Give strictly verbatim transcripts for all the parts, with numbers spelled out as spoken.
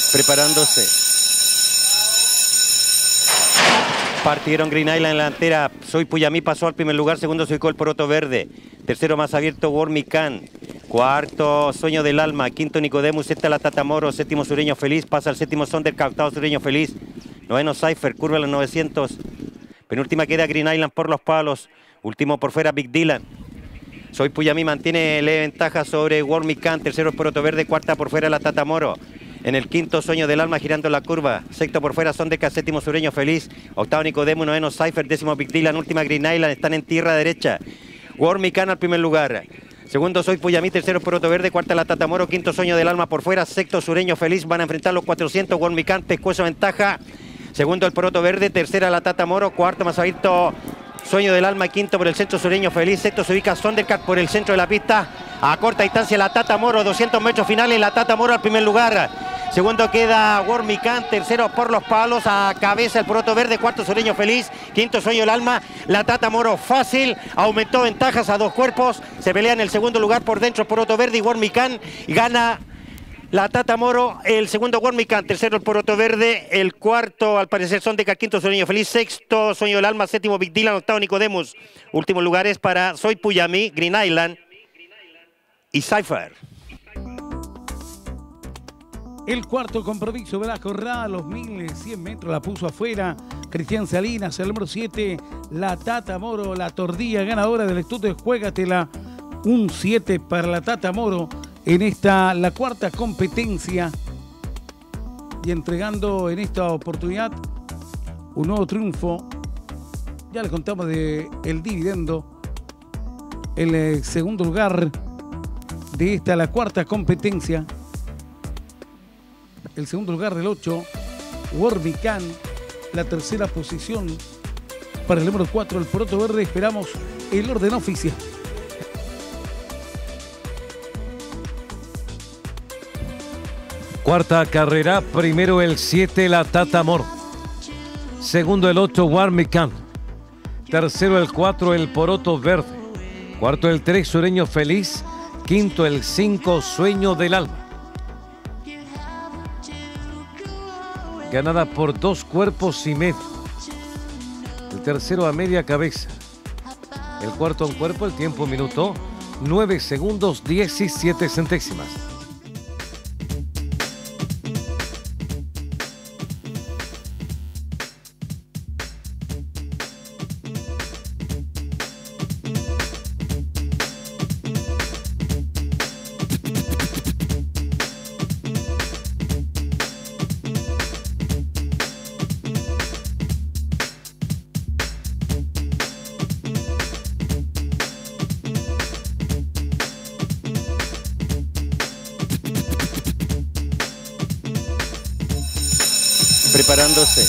Preparándose. Partieron Green Island en la delantera. Soy Puyamí, pasó al primer lugar. Segundo se ubicó el Poroto Verde. Tercero más abierto, Wormican. Cuarto, Sueño del Alma. Quinto, Nicodemus. Sexta, la Tata Moro. Séptimo, Sureño Feliz. Pasa al séptimo, Sonderk. Octavo, Sureño Feliz. Noveno, Cypher. Curva a los novecientos. Penúltima queda Green Island por los palos. Último por fuera, Big Dylan. Soy Puyamí mantiene leve ventaja sobre Wormican. Tercero, el Poroto Verde. Cuarta por fuera, la Tata Moro. En el quinto, Sueño del Alma girando la curva. Sexto por fuera, Sonderk. Séptimo, Sureño Feliz. Octavo, Nicodemus. Noveno, Cypher. Décimo, Big Dylan. Última, Green Island. Están en tierra derecha. Wormican al primer lugar. Segundo, Soy Puyamí. Tercero, Poroto Verde. Cuarta, la Tata Moro. Quinto, Sueño del Alma por fuera. Sexto, Sureño Feliz. Van a enfrentar los cuatrocientos. Wormican, pescuezo ventaja. Segundo, el Poroto Verde. Tercera, la Tata Moro. Cuarto, más abierto, Sueño del Alma. Quinto, por el centro, Sureño Feliz. Sexto, se ubica Sonderk por el centro de la pista. A corta distancia, la Tata Moro. doscientos metros finales. La Tata Moro al primer lugar. Segundo queda Wormican, tercero por los palos, a cabeza el Poroto Verde, cuarto Sureño Feliz, quinto Sueño del Alma, la Tata Moro fácil, aumentó ventajas a dos cuerpos, se pelea en el segundo lugar por dentro Poroto Verde y Wormican, y gana la Tata Moro, el segundo Wormican, tercero el Poroto Verde, el cuarto al parecer Sonderk, quinto Sureño Feliz, sexto Sueño del Alma, séptimo Big Dylan, octavo Nicodemus, últimos lugares para Soy Puyamí, Green Island y Cypher. El cuarto compromiso de la jornada, los mil cien metros la puso afuera Cristian Salinas, el número siete, la Tata Moro, la tordilla ganadora del estudio Juégatela, un siete para la Tata Moro en esta, la cuarta competencia, y entregando en esta oportunidad un nuevo triunfo. Ya les contamos de el dividendo, el eh, segundo lugar de esta, la cuarta competencia. El segundo lugar del ocho, Wormican. La tercera posición para el número cuatro, el Poroto Verde. Esperamos el orden oficial. Cuarta carrera, primero el siete, la Tata Moro. Segundo el ocho, Wormican. Tercero el cuatro, el Poroto Verde. Cuarto el tres, Sureño Feliz. Quinto el cinco, Sueño del Alma. Ganada por dos cuerpos y medio. El tercero a media cabeza. El cuarto a un cuerpo, el tiempo minuto nueve segundos diecisiete centésimas. Preparándose.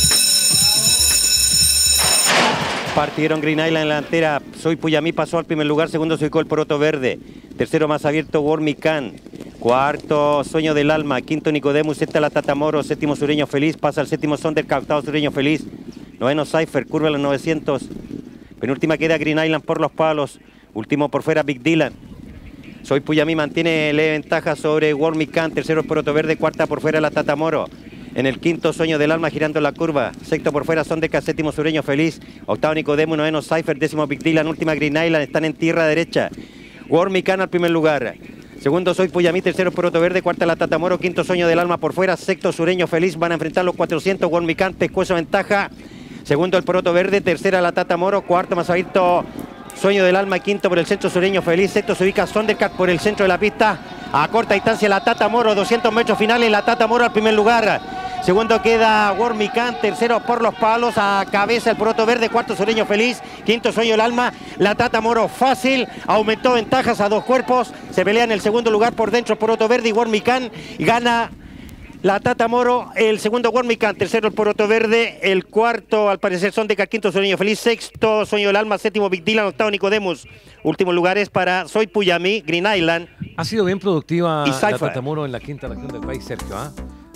Partieron Green Island en la delantera. Soy Puyamí, pasó al primer lugar. Segundo se ubicó el Poroto Verde. Tercero más abierto, Wormican. Cuarto, Sueño del Alma. Quinto, Nicodemus. Sexta, la Tata Moro. Séptimo, Sureño Feliz. Pasa al séptimo, Sonderk. Octavo, Sureño Feliz. Noveno, Cypher. Curva a los novecientos. Penúltima queda Green Island por los palos. Último por fuera, Big Dylan. Soy Puyamí mantiene leve ventaja sobre Wormican. Tercero, el Poroto Verde. Cuarta por fuera, la Tata Moro. En el quinto, Sueño del Alma girando la curva. Sexto por fuera, Sonderk. Séptimo, Sureño Feliz. Octavo, Nicodemus. Noveno, Cypher. Décimo, Big Dylan. Última, Green Island. Están en tierra derecha. Wormican al primer lugar. Segundo, Soy Puyamí. Tercero, Poroto Verde. Cuarta, la Tata Moro. Quinto, Sueño del Alma por fuera. Sexto, Sureño Feliz. Van a enfrentar los cuatrocientos. Wormican, pescuezo ventaja. Segundo, el Poroto Verde. Tercera, la Tata Moro. Cuarto, más abierto, Sueño del Alma. Quinto, por el centro, Sureño Feliz. Sexto, se ubica Sonderk por el centro de la pista. A corta distancia, la Tata Moro. doscientos metros finales. La Tata Moro al primer lugar. Segundo queda Wormican, tercero por los palos, a cabeza el Poroto Verde, cuarto Sureño Feliz, quinto Sueño del Alma, la Tata Moro fácil, aumentó ventajas a dos cuerpos, se pelea en el segundo lugar por dentro Poroto Verde y Wormican, y gana la Tata Moro, el segundo Wormican, tercero el Poroto Verde, el cuarto al parecer Sonderk, quinto Sureño Feliz, sexto Sueño del Alma, séptimo Big Dylan, octavo Nicodemus. Últimos lugares para Soy Puyamí, Green Island. Ha sido bien productiva y la Tata Moro en la quinta región del país, Sergio, ¿ah? ¿eh?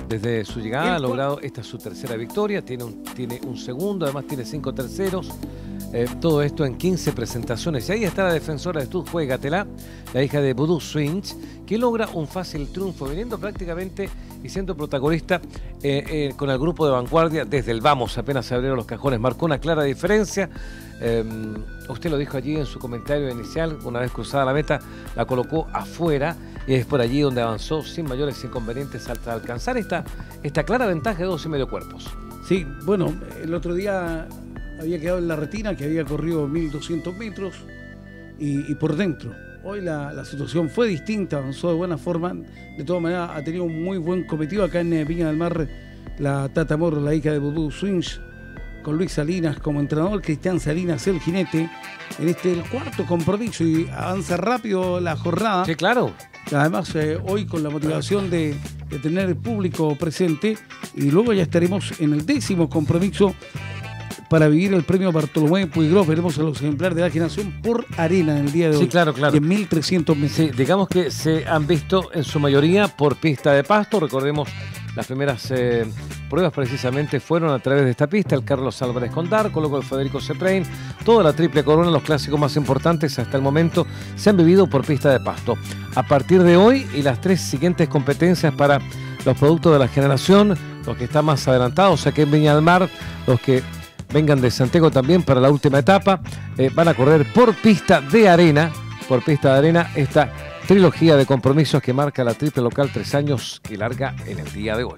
Desde su llegada ha El- logrado, esta es su tercera victoria, tiene un, tiene un segundo, además tiene cinco terceros. Eh, todo esto en quince presentaciones. Y ahí está la defensora de Stud, Juégatela, la hija de Voodoo Swings, que logra un fácil triunfo, viniendo prácticamente y siendo protagonista eh, eh, con el grupo de vanguardia desde el vamos. Apenas se abrieron los cajones, marcó una clara diferencia. Eh, usted lo dijo allí en su comentario inicial, una vez cruzada la meta, la colocó afuera y es por allí donde avanzó sin mayores inconvenientes hasta alcanzar esta, esta clara ventaja de dos y medio cuerpos. Sí, bueno, el otro día había quedado en la retina, que había corrido mil doscientos metros y, y por dentro. Hoy la, la situación fue distinta, avanzó de buena forma. De todas maneras, ha tenido un muy buen cometido acá en eh, Viña del Mar, la Tata Moro, la hija de Voodoo Swings, con Luis Salinas como entrenador, Cristian Salinas el jinete, en este el cuarto compromiso, y avanza rápido la jornada. Sí, claro. Además, eh, hoy con la motivación de, de tener el público presente, y luego ya estaremos en el décimo compromiso para vivir el premio Bartolomé Puigros. Veremos a los ejemplares de la generación por arena en el día de hoy. Sí, claro, claro. De mil trescientos metros. Sí, digamos que se han visto en su mayoría por pista de pasto. Recordemos, las primeras eh, pruebas precisamente fueron a través de esta pista. El Carlos Álvarez Condarco, luego el Federico Seprein. Toda la triple corona, los clásicos más importantes hasta el momento, se han vivido por pista de pasto. A partir de hoy y las tres siguientes competencias para los productos de la generación, los que están más adelantados aquí en Viña del Mar, los que vengan de Santiago también para la última etapa, eh, van a correr por pista de arena, por pista de arena, esta trilogía de compromisos que marca la triple local tres años y larga en el día de hoy.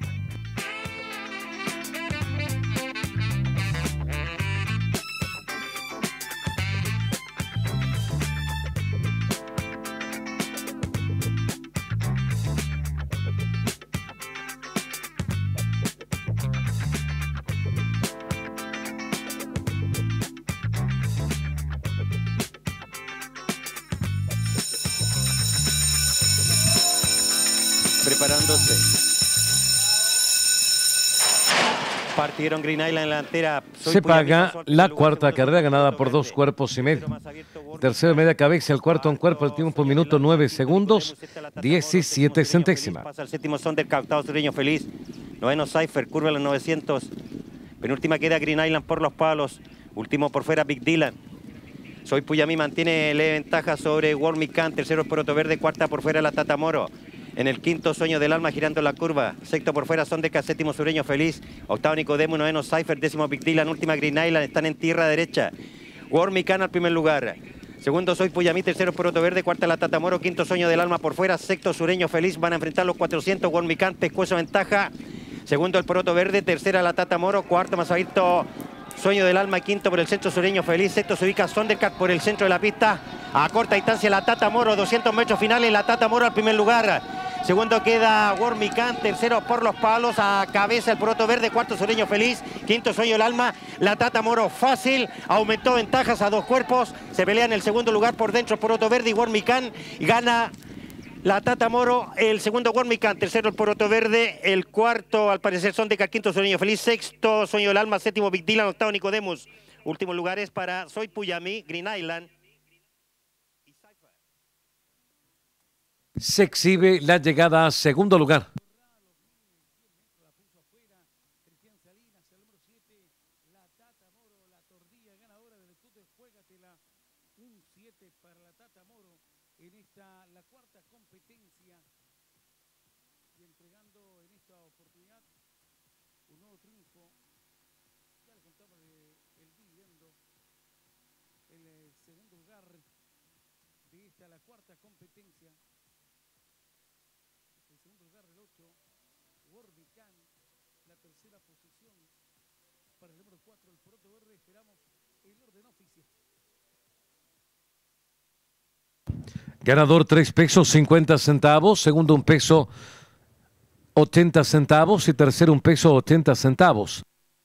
Preparándose. Partieron Green Island en la delantera. Soy Se Puyamí, paga pasó al primer la lugar, cuarta segundo carrera Soy ganada Puerto por dos Verde. cuerpos y medio. Más abierto, Gormi Tercero media cabeza, el cuarto en cuerpo, el tiempo minuto nueve segundos, diecisiete centésimas. Pasa al séptimo son del captado sureño feliz. Noveno Cypher, curva a los novecientos. Penúltima queda Green Island por los palos. Último por fuera Big Dylan. Soy Puyamí, mantiene leve ventaja sobre Wormy Can. Tercero es Poroto Verde, cuarta por fuera la Tata Moro. En el quinto Sueño del Alma girando la curva. Sexto por fuera Sondeca, séptimo Sureño Feliz. Octavo Nicodemo, noveno Cypher, décimo Big Dylan, última Green Island. Están en tierra derecha. Wormy Can al primer lugar. Segundo Soy Puyamí, tercero Poroto Verde, cuarta la Tata Moro, quinto Sueño del Alma por fuera, sexto Sureño Feliz. Van a enfrentar los cuatrocientos. Wormy Can, pescuezo ventaja. Segundo el Poroto Verde, tercera la Tata Moro, cuarto más abierto Sueño del Alma, quinto por el centro Sureño Feliz, sexto se ubica Sondercat por el centro de la pista. A corta distancia la Tata Moro, doscientos metros finales, la Tata Moro al primer lugar. Segundo queda Wormy Can, tercero por los palos, a cabeza el Poroto Verde, cuarto Sureño Feliz, quinto Sueño del Alma. La Tata Moro fácil, aumentó ventajas a dos cuerpos, se pelea en el segundo lugar por dentro el Poroto Verde y Wormy Can, y gana la Tata Moro, el segundo Wormy Can, tercero el Poroto Verde, el cuarto al parecer Sondeca, quinto Sueño Feliz, sexto Sueño del Alma, séptimo Big Dylan, octavo Nicodemus. Últimos lugares para Soy Puyamí, Green Island. Se exhibe la llegada a segundo lugar. Ganador tres pesos cincuenta centavos, segundo un peso ochenta centavos y tercero un peso ochenta centavos.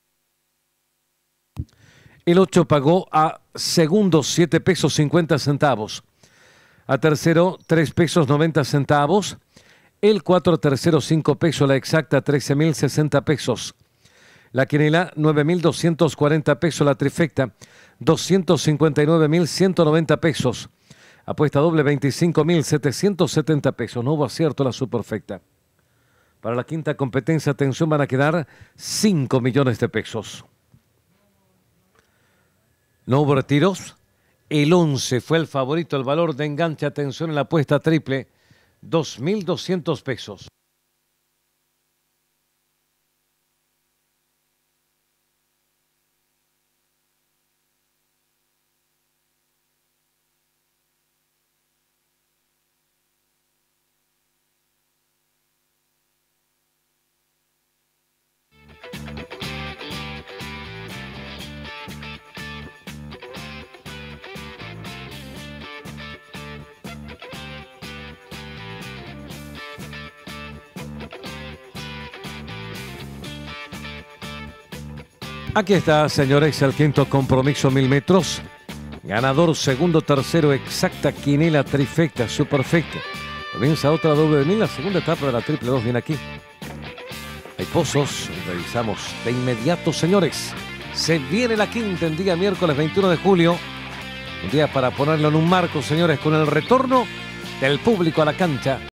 El ocho pagó a segundo siete pesos cincuenta centavos. A tercero tres pesos noventa centavos. El cuatro a tercero cinco pesos, la exacta trece mil sesenta pesos. La quinela nueve mil doscientos cuarenta pesos, la trifecta doscientos cincuenta y nueve mil ciento noventa pesos. Apuesta doble veinticinco mil setecientos setenta pesos. No hubo acierto la superfecta. Para la quinta competencia, atención, van a quedar cinco millones de pesos. No hubo retiros. El once fue el favorito, el valor de enganche. Atención en la apuesta triple, dos mil doscientos pesos. Aquí está, señores, el quinto compromiso, mil metros. Ganador, segundo, tercero, exacta, quinela, trifecta, superfecta. Comienza otra doble de mil, la segunda etapa de la triple dos viene aquí. Hay pozos, revisamos de inmediato, señores. Se viene la quinta en día miércoles veintiuno de julio. Un día para ponerlo en un marco, señores, con el retorno del público a la cancha.